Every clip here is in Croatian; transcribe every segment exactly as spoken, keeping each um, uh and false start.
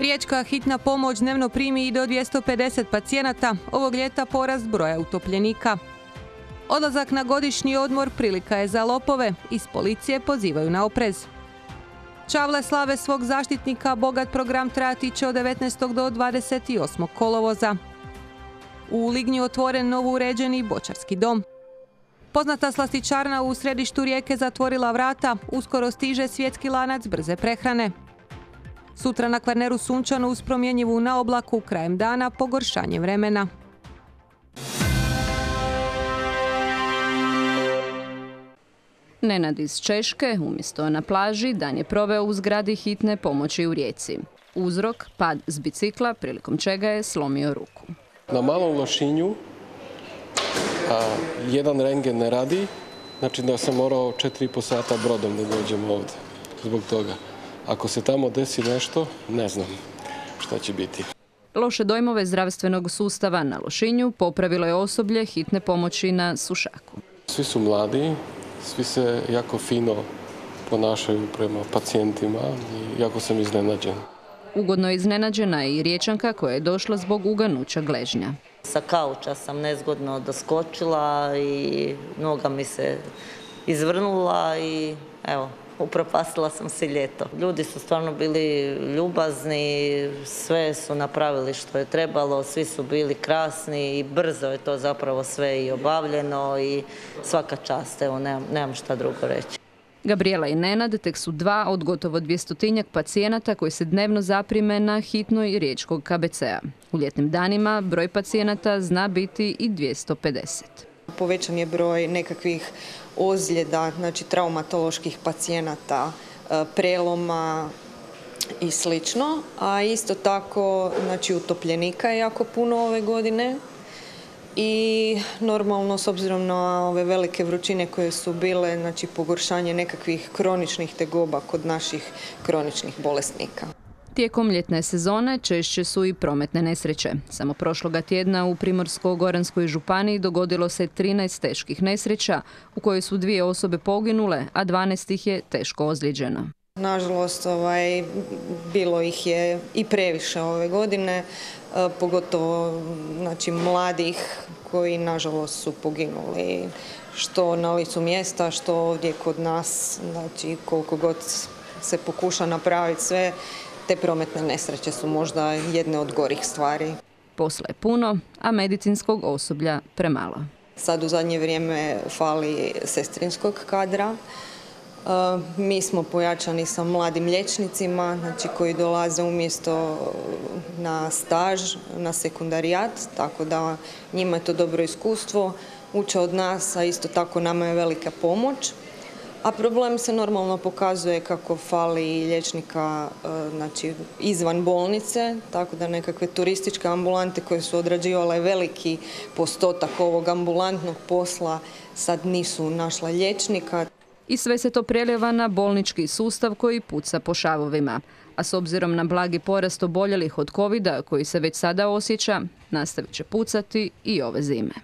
Riječka hitna pomoć dnevno primi i do dvjesto pedeset pacijenata, ovog ljeta porast broja utopljenika. Odlazak na godišnji odmor prilika je za lopove, iz policije pozivaju na oprez. Čavle slave svog zaštitnika, bogat program trajati će od devetnaestog do dvadeset osmog kolovoza. U Lignju otvoren novo uređeni boćarski dom. Poznata slastičarna u središtu Rijeke zatvorila vrata, uskoro stiže svjetski lanac brze prehrane. Sutra na Kvarneru sunčano uz promjenjivu na oblaku, krajem dana pogoršanje vremena. Nenad iz Češke, umjesto na plaži, dan je proveo u zgradi hitne pomoći u Rijeci. Uzrok, pad s bicikla, prilikom čega je slomio ruku. Na Malom Lošinju a, jedan rentgen ne radi, znači da sam morao četiri i po sata brodom da dođem ovdje zbog toga. Ako se tamo desi nešto, ne znam šta će biti. Loše dojmove zdravstvenog sustava na Lošinju popravilo je osoblje hitne pomoći na Sušaku. Svi su mladi, svi se jako fino ponašaju prema pacijentima i jako sam iznenađen. Ugodno iznenađena je i Riječanka koja je došla zbog uganuća gležnja. Sa kauča sam nezgodno doskočila i noga mi se izvrnula i evo, upropastila sam si ljeto. Ljudi su stvarno bili ljubazni, sve su napravili što je trebalo, svi su bili krasni i brzo je to zapravo sve i obavljeno i svaka čast, evo nemam, nemam šta drugo reći. Gabriela i Nenad tek su dva od gotovo dvjestotinjak pacijenata koji se dnevno zaprime na hitnoj riječkog K B C-a. U ljetnim danima broj pacijenata zna biti i dvjesto pedeset. Povećan je broj nekakvih ozljeda, znači traumatoloških pacijenata, preloma i slično, a isto tako znači utopljenika je jako puno ove godine i normalno s obzirom na ove velike vrućine koje su bile, znači pogoršanje nekakvih kroničnih tegoba kod naših kroničnih bolesnika. Tijekom ljetne sezone češće su i prometne nesreće. Samo prošloga tjedna u Primorsko-goranskoj županiji dogodilo se trinaest teških nesreća u kojoj su dvije osobe poginule, a dvanaest ih je teško ozlijeđeno. Nažalost, ovaj, bilo ih je i previše ove godine, pogotovo znači, mladih koji nažalost su poginuli što na licu mjesta, što ovdje kod nas, znači koliko god se pokuša napraviti sve, te prometne nesreće su možda jedne od gorih stvari. Posla je puno, a medicinskog osoblja premalo. Sad u zadnje vrijeme fali sestrinskog kadra. Mi smo pojačani sa mladim liječnicima, znači koji dolaze umjesto na staž, na sekundarijat, tako da njima je to dobro iskustvo, uče od nas, a isto tako nama je velika pomoć. A problem se normalno pokazuje kako fali liječnika znači, izvan bolnice, tako da nekakve turističke ambulante koje su odrađivale veliki postotak ovog ambulantnog posla sad nisu našla liječnika. I sve se to prelijeva na bolnički sustav koji puca po šavovima. A s obzirom na blagi porast oboljelih od kovida koji se već sada osjeća, nastavit će pucati i ove zime.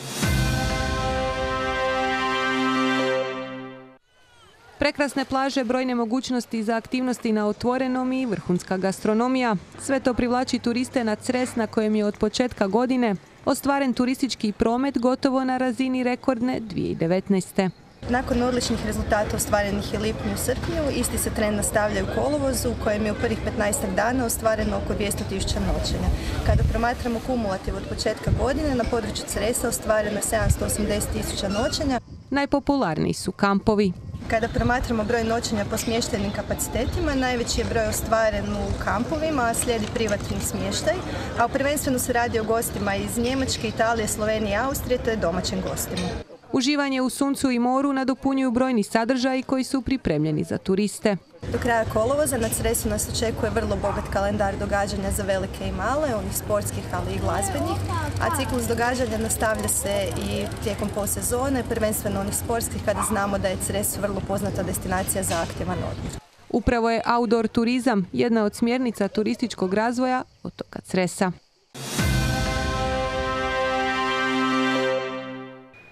Prekrasne plaže, brojne mogućnosti za aktivnosti na otvorenom i vrhunska gastronomija. Sve to privlači turiste na Cres na kojem je od početka godine ostvaren turistički promet gotovo na razini rekordne dvije tisuće devetnaeste. Nakon odličnih rezultata ostvarenih u lipnju i srpnju, isti se trend nastavlja u kolovozu u kojem je u prvih petnaestak dana ostvareno oko dvjesto tisuća noćenja. Kada promatramo kumulativ od početka godine, na području Cresa ostvareno je sedamsto osamdeset tisuća noćenja. Najpopularniji su kampovi. Kada promatramo broj noćenja po smještajnim kapacitetima, najveći je broj ostvaren u kampovima, a slijedi privatni smještaj, a prvenstveno se radi o gostima iz Njemačke, Italije, Slovenije i Austrije, te domaćim gostima. Uživanje u suncu i moru nadopunjuju brojni sadržaji koji su pripremljeni za turiste. Do kraja kolovoza na Cresu nas očekuje vrlo bogat kalendar događanja za velike i male, onih sportskih ali i glazbenih, a ciklus događanja nastavlja se i tijekom posezone, prvenstveno onih sportskih kada znamo da je Cres vrlo poznata destinacija za aktivan odmor. Upravo je outdoor turizam jedna od smjernica turističkog razvoja otoka Cresa.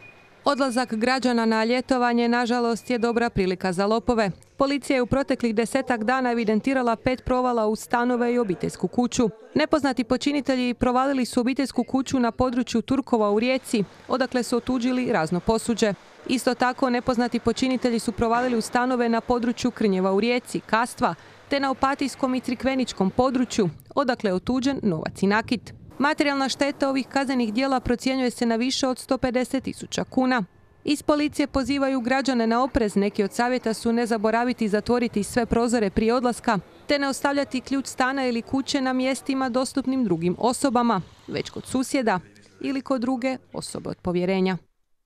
Odlazak građana na ljetovanje, nažalost, je dobra prilika za lopove. Policija je u proteklih desetak dana evidentirala pet provala u stanove i obiteljsku kuću. Nepoznati počinitelji provalili su obiteljsku kuću na području Turkova u Rijeci, odakle su otuđili razno posuđe. Isto tako, nepoznati počinitelji su provalili u stanove na području Krnjeva u Rijeci, Kastva, te na Opatijskom i Crikveničkom području, odakle je otuđen novac i nakit. Materijalna šteta ovih kaznenih djela procjenjuje se na više od sto pedeset tisuća kuna. Iz policije pozivaju građane na oprez. Neki od savjeta su ne zaboraviti zatvoriti sve prozore prije odlaska, te ne ostavljati ključ stana ili kuće na mjestima dostupnim drugim osobama, već kod susjeda ili kod druge osobe od povjerenja.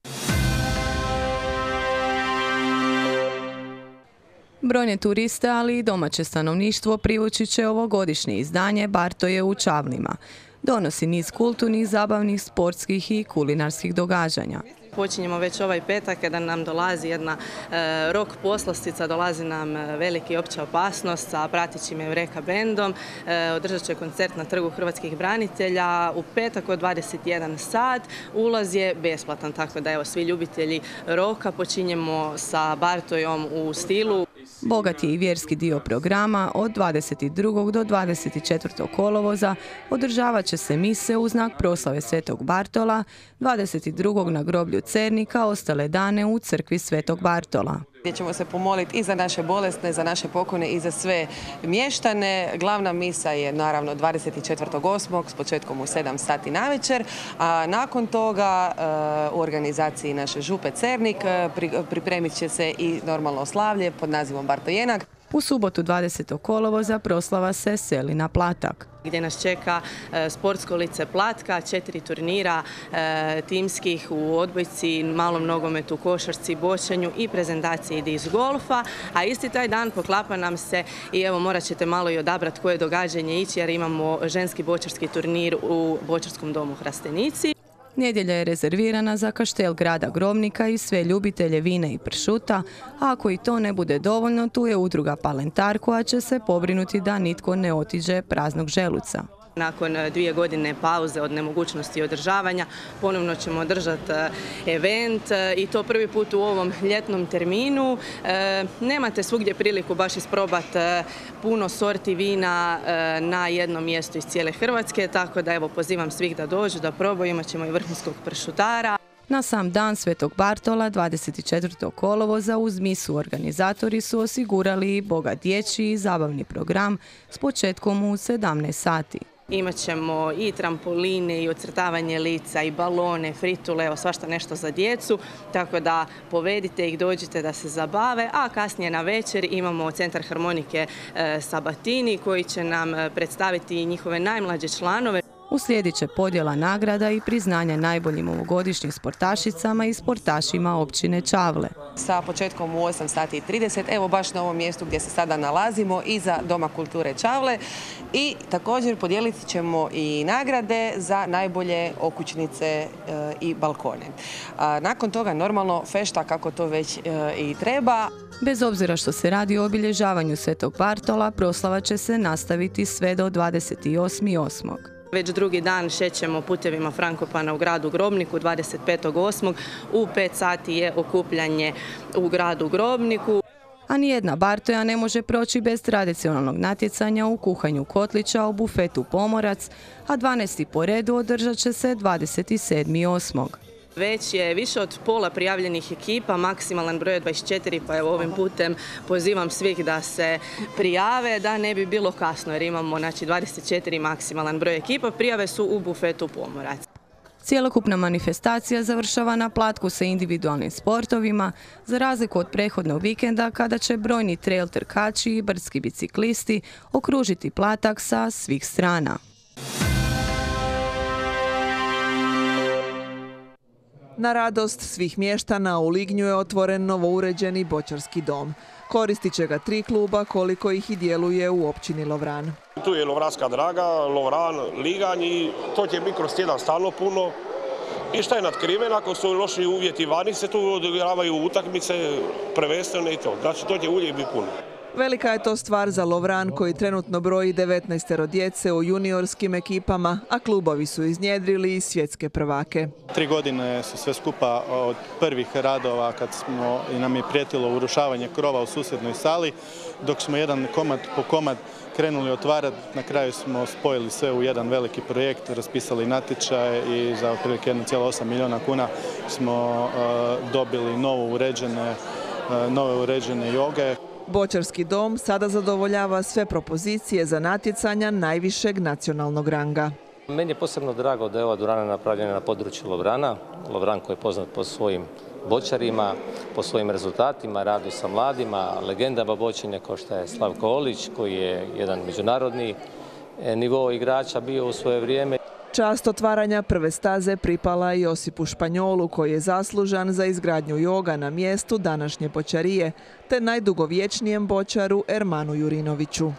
Brojne turiste, ali i domaće stanovništvo privući će ovogodišnje izdanje Bartoje u Čavlima. Donosi niz kulturnih, zabavnih, sportskih i kulinarskih događanja. Počinjemo već ovaj petak kada nam dolazi jedna e, rock poslastica, dolazi nam Veliki opća opasnost sa pratećim Eureka bendom. E, održat će koncert na Trgu hrvatskih branitelja u petak od dvadeset jedan sat. Ulaz je besplatan, tako da evo svi ljubitelji roka počinjemo sa Bartojom u stilu. Bogat je i vjerski dio programa. Od dvadeset drugog do dvadeset četvrtog kolovoza održavat će se mise u znak proslave Svetog Bartola, dvadeset drugog na groblju Cernika, ostale dane u crkvi Svetog Bartola. Gdje ćemo se pomoliti i za naše bolesne, za naše pokojne i za sve mještane. Glavna misa je naravno dvadeset četvrtog osmog s početkom u sedam sati navečer, a nakon toga u organizaciji naše župe Cernik pripremit će se i normalno slavlje pod nazivom Bartojenak. U subotu dvadesetog kolovoza proslava se seli na Platak, gdje nas čeka e, sportsko lice Platka, četiri turnira e, timskih u odbojci, malom nogometu, košarci, bočanju i prezentaciji disc golfa, a isti taj dan poklapa nam se i evo morat ćete malo i odabrati koje događanje ići jer imamo ženski bočarski turnir u Bočarskom domu Hrastenici. Nedjelja je rezervirana za kaštel grada Grobnika i sve ljubitelje vina i pršuta, a ako i to ne bude dovoljno, tu je udruga Palentar koja će se pobrinuti da nitko ne otiđe praznog želuca. Nakon dvije godine pauze od nemogućnosti održavanja ponovno ćemo održati event i to prvi put u ovom ljetnom terminu. Nemate svugdje priliku baš isprobati puno sorti vina na jednom mjestu iz cijele Hrvatske, tako da evo pozivam svih da dođu, da probaju, imat ćemo i vrhunskog pršutara. Na sam dan Svetog Bartola, dvadeset četvrtog kolovoza, uz misu organizatori su osigurali i bogat dječji i zabavni program s početkom u sedamnaest sati. Imat ćemo i trampoline, i ocrtavanje lica, i balone, fritule, evo svašta nešto za djecu, tako da povedite ih, dođite da se zabave, a kasnije na večer imamo Centar harmonike e, Sabatini koji će nam predstaviti njihove najmlađe članove. Uslijedit će podjela nagrada i priznanja najboljim ovogodišnjim sportašicama i sportašima općine Čavle. Sa početkom u osam sati i trideset, evo baš na ovom mjestu gdje se sada nalazimo, iza Doma kulture Čavle. I također podijeliti ćemo i nagrade za najbolje okućnice e, i balkone. A nakon toga normalno fešta kako to već e, i treba. Bez obzira što se radi o obilježavanju Svetog Bartola, proslava će se nastaviti sve do dvadeset osmog osmog Već drugi dan šećemo putevima Frankopana u gradu Grobniku, dvadeset petog osmog U pet sati je okupljanje u gradu Grobniku. A nijedna Bartoja ne može proći bez tradicionalnog natjecanja u kuhanju kotlića u bufetu Pomorac, a dvanaesti po redu održat će se dvadeset sedmog osmog Već je više od pola prijavljenih ekipa, maksimalan broj je dvadeset četiri, pa evo ovim putem pozivam svih da se prijave, da ne bi bilo kasno, jer imamo znači, dvadeset četiri maksimalan broj ekipa, prijave su u bufetu Pomorac. Cjelokupna manifestacija završava na Platku sa individualnim sportovima, za razliku od prethodnog vikenda kada će brojni trail trkači i brdski biciklisti okružiti Platak sa svih strana. Na radost svih mještana u Lignju je otvoren novouređeni bočarski dom. Koristit će ga tri kluba koliko ih i djeluje u općini Lovran. Tu je Lovranska Draga, Lovran, Liganj i to će biti kroz tjedan stalno puno. I šta je natkriven, ako su loši uvjeti vani se tu odigravaju utakmice, prvenstvene i to. Znači to će uvijek biti puno. Velika je to stvar za Lovran koji trenutno broji devetnaestero djece u juniorskim ekipama, a klubovi su iznjedrili i svjetske prvake. Tri godine su sve skupa od prvih radova kad smo i nam je prijetilo urušavanje krova u susjednoj sali, dok smo jedan komad po komad krenuli otvarati, na kraju smo spojili sve u jedan veliki projekt, raspisali natječaj i za otprilike jedan zarez osam milijuna kuna smo uh, dobili novo uređene, uh, nove uređene joge. Boćarski dom sada zadovoljava sve propozicije za natjecanja najvišeg nacionalnog ranga. Meni je posebno drago da je ova dvorana napravljena na području Lovrana. Lovran koji je poznat po svojim boćarima, po svojim rezultatima, radu sa mladima, legendama boćenja kao što je Slavko Olić koji je jedan međunarodni nivo igrača bio u svoje vrijeme. Čast otvaranja prve staze pripala i Josipu Španjolu koji je zaslužan za izgradnju joga na mjestu današnje boćarije, te najdugovječnijem boćaru Ermanu Jurinoviću.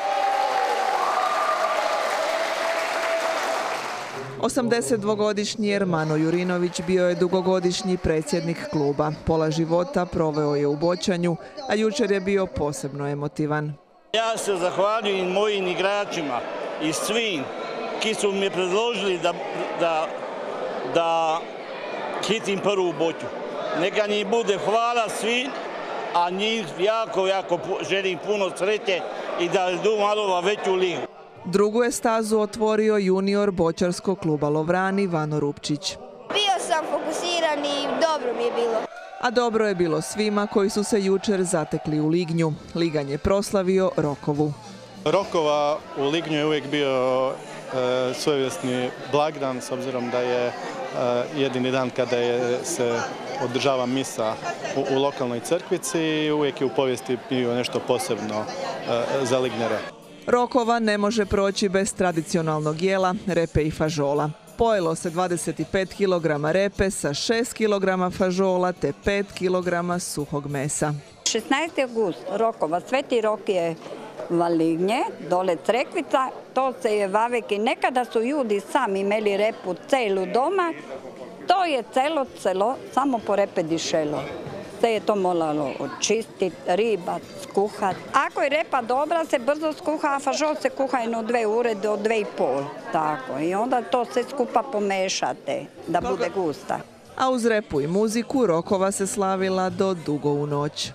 osamdesetdvogodišnji Ermano Jurinović bio je dugogodišnji predsjednik kluba. Pola života proveo je u boćanju, a jučer je bio posebno emotivan. Ja se zahvaljujem mojim igračima i svim ki su mi predložili da, da, da hitim prvu boću. Neka njih bude hvala svim, a njih jako, jako želim puno sreće i da idu malo veću ligu. Drugu je stazu otvorio junior boćarskog kluba Lovrani Vano Rupčić. Bio sam fokusiran i dobro mi je bilo. A dobro je bilo svima koji su se jučer zatekli u Lignju. Liganj je proslavio Rokovu. Rokova u Lignju je uvijek bio e, svojevrsni blagdan, s obzirom da je e, jedini dan kada je, se održava misa u, u lokalnoj crkvici i uvijek je u povijesti bio nešto posebno e, za Lignjare. Rokova ne može proći bez tradicionalnog jela, repe i fažola. Pojelo se dvadeset pet kilograma repe sa šest kilograma fažola te pet kilograma suhog mesa. šesnaesti august, Rokova, Sveti Rok je Valignje, dole Crekvica, to se je vavek i nekada su ljudi sami imeli repu celu doma, to je celo celo, samo po repe dišelo. Se je to moralo očistiti, ribat, skuhat. Ako je repa dobra, se brzo skuha, a fažol se kuha jedno dve ure do dve i pol. Tako, i onda to sve skupa pomešate da bude gusta. A uz repu i muziku Rokova se slavila do dugo u noć.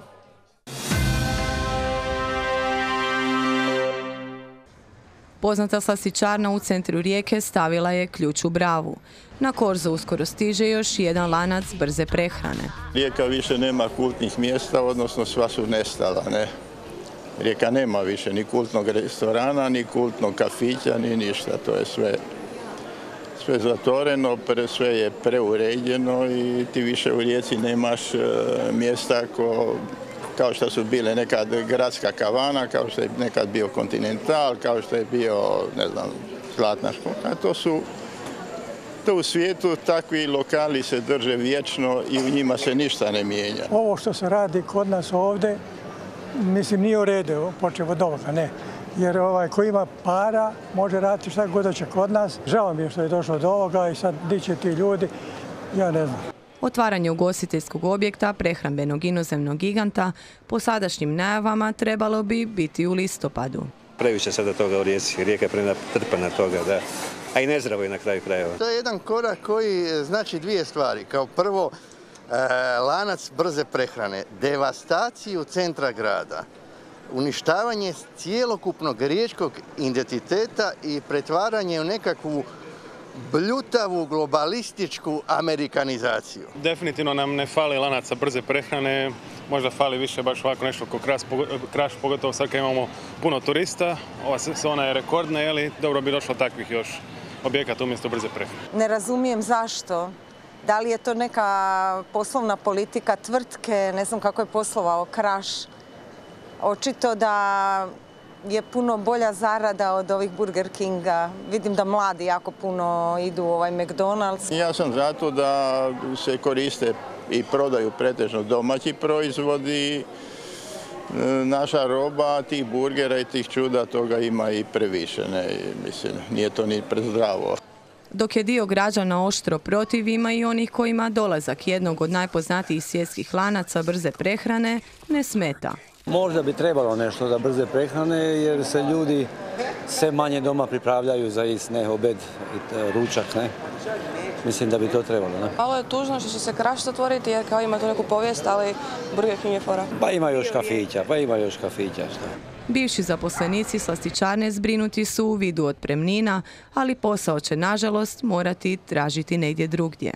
Poznata slastičarna u centru Rijeke stavila je ključ u bravu. Na korzo uskoro stiže još jedan lanac brze prehrane. Rijeka više nema kultnih mjesta, odnosno sva su nestala. Ne? Rijeka nema više ni kultnog restorana, ni kultnog kafića, ni ništa. To je sve, sve zatvoreno, sve je preuređeno i ti više u Rijeci nemaš mjesta ko... kao što su bile nekad gradska kavana, kao što je nekad bio Kontinental, kao što je bio, ne znam, Zlatna škola. To su, to u svijetu takvi lokali se drže vječno i u njima se ništa ne mijenja. Ovo što se radi kod nas ovdje, mislim, nije u redu, počeo od ovoga, ne. Jer ovaj, ko ima para, može raditi šta god hoće kod nas. Žao mi je što je došlo do ovoga i sad di će ti ljudi, ja ne znam. Otvaranje ugostiteljskog objekta, prehrambenog inozemnog giganta, po sadašnjim najavama trebalo bi biti u listopadu. Previše sada toga u Rijeci, Rijeka je prenatrpana toga, da. A i nezdravo je na kraju krajeva. To je jedan korak koji znači dvije stvari. Kao prvo, e, lanac brze prehrane, devastaciju centra grada, uništavanje cijelokupnog riječkog identiteta i pretvaranje u nekakvu bljutavu globalističku amerikanizaciju. Definitivno nam ne fali lanaca brze prehrane, možda fali više baš ovako nešto kao Kraš, pogotovo sad kad imamo puno turista. Ova sezona je rekordna, jeli, dobro bi došlo takvih još objekata umjesto brze prehrane. Ne razumijem zašto. Da li je to neka poslovna politika tvrtke, ne znam kako je poslovao Kraš. Očito da je puno bolja zarada od ovih Burger Kinga. Vidim da mladi jako puno idu u ovaj McDonald's. Ja sam zato da se koriste i prodaju pretežno domaći proizvodi. Naša roba, tih burgera i tih čuda, toga ima i previše. Ne, mislim, nije to ni prezdravo. Dok je dio građana oštro protiv, ima i onih kojima dolazak jednog od najpoznatijih svjetskih lanaca brze prehrane ne smeta. Možda bi trebalo nešto za brze prehrane jer se ljudi sve manje doma pripravljaju za jest, ne, obed i ručak, ne. Mislim da bi to trebalo, ne. Malo je tužno što će se Kraš zatvoriti jer kao ima tu neku povijest, ali Burger King je fora. Pa ima još kafića, pa ima još kafića, što. Bivši zaposlenici slastičarne zbrinuti su u vidu otpremnina, ali posao će nažalost morati tražiti negdje drugdje.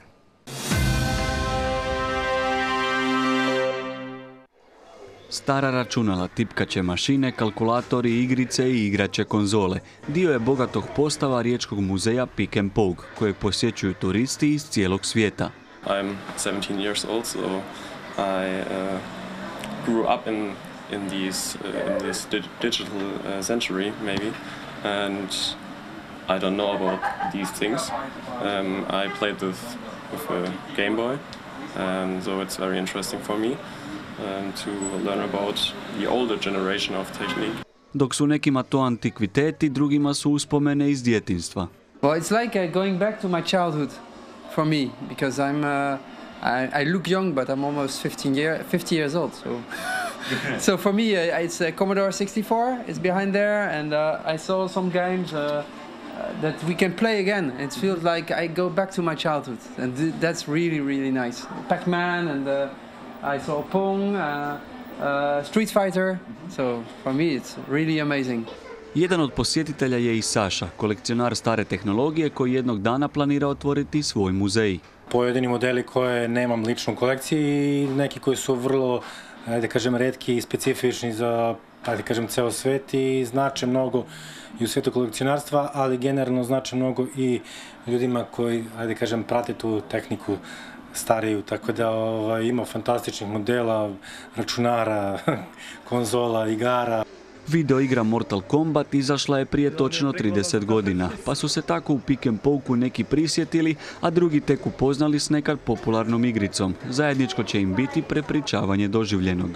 Stara računala, tipkaće mašine, kalkulatori, igrice i igrače konzole. Dio je bogatog postava Riječkog muzeja Pick and Poke, kojeg posjećuju turisti iz cijelog svijeta. I'm seventeen years old, so I uh, grew up in in these uh, in this di digital uh, century maybe, and I don't know about these things. Um, I played with with a Game Boy, and so it's very interesting for me. Um, to learn about the older generation of technique. Dok su nekima to antikviteti, drugima su uspomene iz djetinjstva. Well, it's like uh, going back to my childhood for me because I'm uh, I, I look young but I'm almost fifteen year, fifty years old. So so for me uh, it's a Commodore sixty-four. It's behind there and uh, I saw some games uh, uh, that we can play again. It feels like I go back to my childhood and th that's really really nice. Pac-Man and uh, I saw Pong, uh, uh, Street Fighter, so for me it's really amazing. Jedan od posjetitelja je i Saša, kolekcionar stare tehnologije koji jednog dana planira otvoriti svoj muzej. Pojedini modeli koje nemam lično u kolekciji i neki koji su vrlo, ajde kažem, retki i specifični za, ajde kažem, ceo svet i znače mnogo i u svijetu kolekcionarstva, ali generalno znače mnogo i ljudima koji, ajde kažem, prate tu tehniku stariju, tako da ovaj, ima fantastičnih modela, računara, konzola, igara. Video igra Mortal Kombat izašla je prije točno trideset godina, pa su se tako u Pick and Pokeu neki prisjetili, a drugi tek upoznali s nekad popularnom igricom. Zajedničko će im biti prepričavanje doživljenog.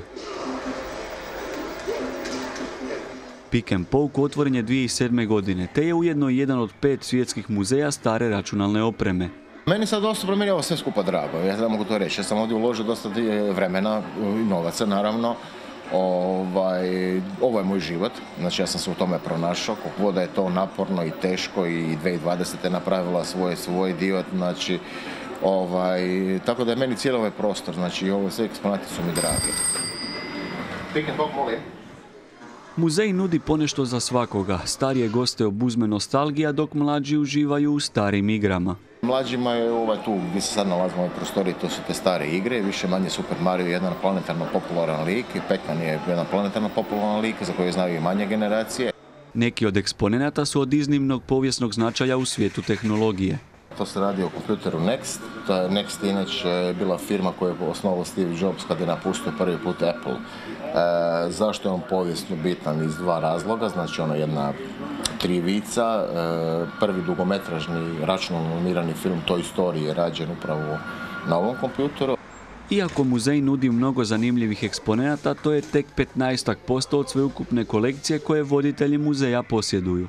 Pick and Poke otvoren je dvije tisuće sedme. godine, te je ujedno jedan od pet svjetskih muzeja stare računalne opreme. Meni sad dosta promijenio ovo sve skupa drago, ja da mogu to reći. Ja sam ovdje uložio dosta vremena i novaca, naravno. Ovaj, ovo je moj život, znači ja sam se u tome pronašao, kako da je to naporno i teško i dvije tisuće dvadesete napravila svoj, svoj dio, znači, ovaj, tako da je meni cijeli ovaj prostor, znači ovo sve eksponati su mi dragi. Pick and Poke, molim. Muzej nudi ponešto za svakoga, starije goste obuzme nostalgija dok mlađi uživaju u starim igrama. Mlađima je ovaj tu gdje se sad nalazimo u ovoj prostoriji, to su te stare igre, više manje Super Mario je jedan planetarno popularan lik i Pac-Man je jedan planetarno popularan lik za koje znaju i manje generacije. Neki od eksponenata su od iznimnog povijesnog značaja u svijetu tehnologije. To se radi o kompjuteru Next. Next inače je bila firma koju je osnovao Steve Jobs kada je napustio prvi put Apple. E, zašto je on povijesno bitan? Iz dva razloga, znači ono jedna krivica. E, prvi dugometražni računalno animirani film Toy Story je rađen upravo na ovom kompjuteru. Iako muzej nudi mnogo zanimljivih eksponenata, to je tek petnaest posto od sveukupne kolekcije koje voditelji muzeja posjeduju.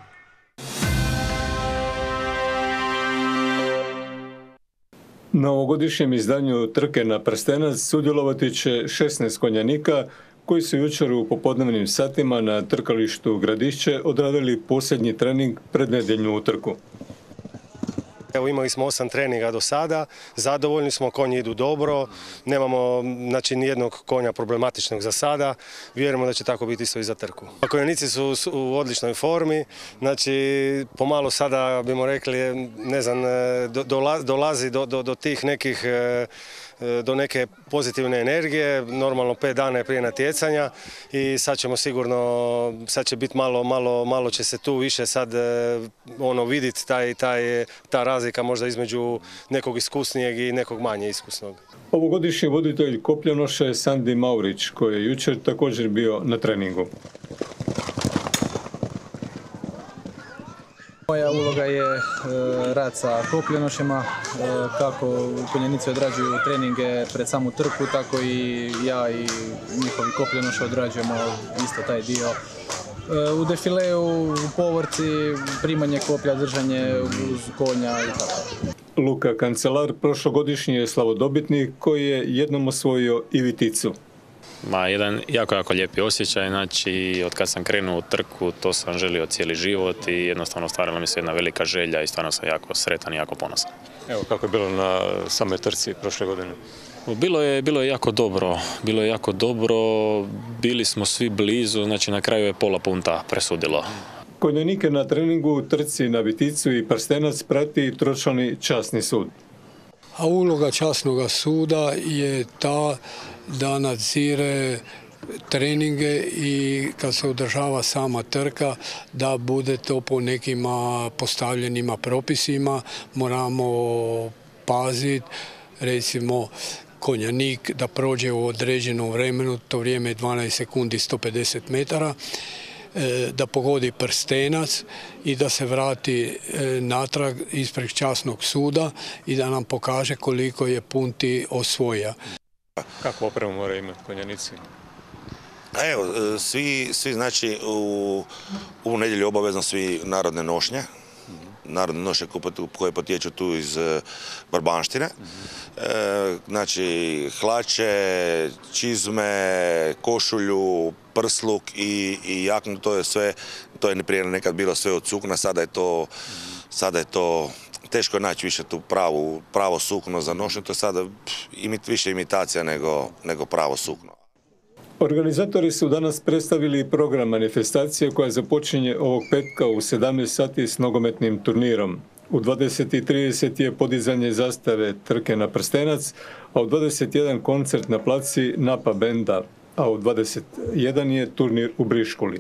Na ovogodišnjem izdanju Trke na prstenac sudjelovati će šesnaest konjanika koji su jučer u popodnevnim satima na trkalištu Gradišće odradili posljednji trening pred nedjeljnu utrku. Evo, imali smo osam treninga do sada, zadovoljni smo, konji idu dobro, nemamo znači, nijednog konja problematičnog za sada, vjerujemo da će tako biti isto i za trku. Konjanici su u odličnoj formi, znači pomalo sada bimo rekli, ne znam, dolazi do, do, do tih nekih do neke pozitivne energije, normalno pet dana je prije natjecanja i sad ćemo sigurno, sad će biti malo, malo, malo će se tu više sad ono vidjeti taj, taj, ta razlika možda između nekog iskusnijeg i nekog manje iskusnog. Ovogodišnji voditelj kopljenoše Sandi Maurić, koji je jučer također bio na treningu. Moja uloga je e, rad sa kopljenošima, e, kako konjanici odrađuju treninge pred samu trku, tako i ja i njihovi kopljenoši odrađujemo isto taj dio. E, u defileju, u povorci, primanje koplja, držanje uz konja i tako. Luka Kancelar prošlogodišnji je slavodobitnik koji je jednom osvojio i Viticu. Ma, jedan jako, jako lijepi osjećaj, znači od kad sam krenuo u trku to sam želio cijeli život i jednostavno stvarno mi se jedna velika želja i stvarno sam jako sretan i jako ponosan. Evo kako je bilo na samoj trci prošle godine? Bilo je, bilo je jako dobro, bilo je jako dobro, bili smo svi blizu, znači na kraju je pola punta presudilo. Konjanike na treningu u trci na Viticu i Prstenac prati tročlani časni sud. A uloga časnog suda je ta da nadzire treninge i kad se održava sama trka da bude to po nekima postavljenima propisima. Moramo paziti, recimo konjanik da prođe u određenom vremenu, to vrijeme je dvanaest sekundi sto pedeset metara, da pogodi prstenac i da se vrati natrag ispred časnog suda i da nam pokaže koliko je punti osvoja. Kakvu opremu moraju imati konjanici? Evo, svi, svi znači u, u nedjelju obavezno svi narodne nošnje, narodne nošnje koje potječu tu iz Barbanštine. E, znači hlače, čizme, košulju, prsluk i, i jaknu, to je sve, to je prije nekad bilo sve od sukna, sada je to, sada je to teško je naći više tu pravu, pravo sukno za nošnju, to je sada imit, više imitacija nego, nego pravo sukno. Organizatori su danas predstavili program manifestacije koja započinje ovog petka u sedamnaest sati s nogometnim turnirom. U dvadeset i trideset je podizanje zastave trke na Prstenac, a u dvadeset jedan koncert na placi Napa benda, a u dvadeset jedan je turnir u Briškuli.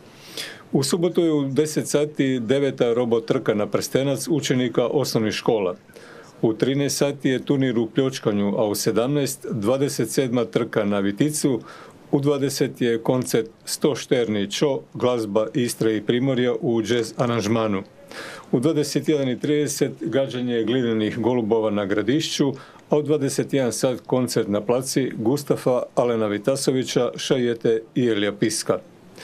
U subotu je u deset sati deveta robo trka na Prstenac učenika osnovnih škola. U trinaest sati je turnir u pljočkanju, a u sedamnaest dvadeset sedma trka na Viticu, u dvadeset je koncert sto šterni čo, glazba Istre i Primorja u džez aranžmanu. U dvadeset jedan i trideset gađanje glinenih golubova na Gradišću, a u dvadeset jedan sat koncert na placi Gustafa Alena Vitasovića, Šajete i Elija Piska.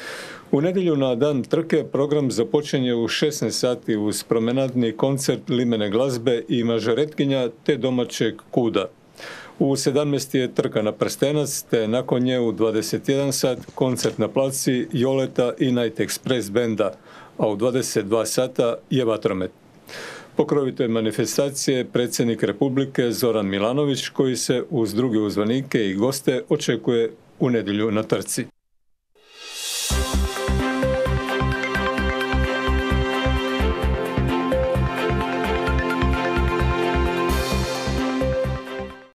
U nedjelju na dan trke program započinje u šesnaest sati uz promenadni koncert limene glazbe i mažoretkinja te domaćeg kuda. U sedamnaest je trka na Prstenac, te nakon nje u dvadeset jedan sat koncert na placi Joleta i Night Express benda, a u dvadeset dva sata je vatromet. Pokrovitelj manifestacije predsjednik Republike Zoran Milanović, koji se uz druge uzvanike i goste očekuje u nedjelju na trci.